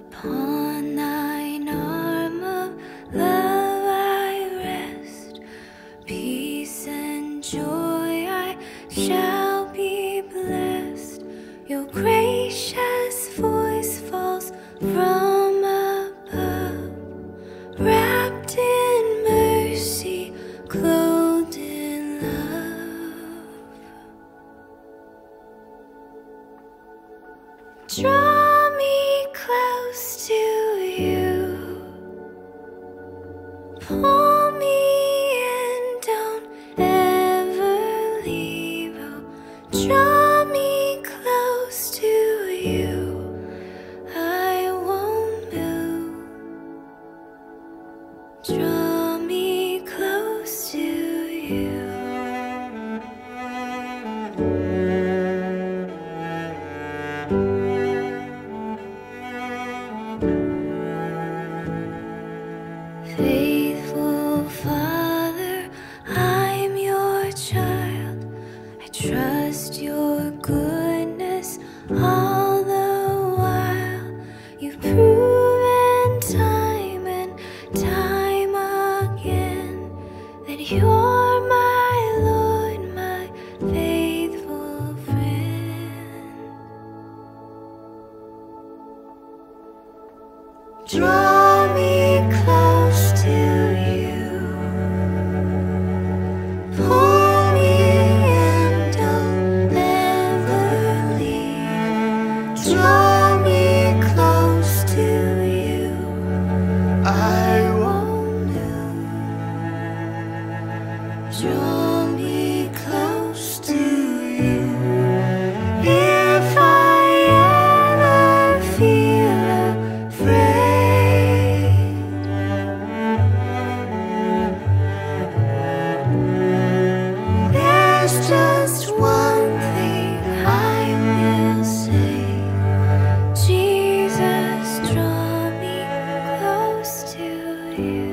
Upon thine arm of love I rest. Peace and joy I shall be blessed. Your gracious voice falls from above, wrapped in mercy, clothed in love. Draw me close to you, pull me in, don't ever leave. Oh, draw me close to you, I won't move. Draw me close to you. Faithful Father, I'm your child. I trust your goodness all the while. You've proven time and time again that you're my Lord, my faithful friend. Draw me close to you, pull me in, don't ever leave. Draw me close to you, I won't move. Draw me close to you. If I ever feel afraid, there's just one thing I will say. Jesus, draw me close to you.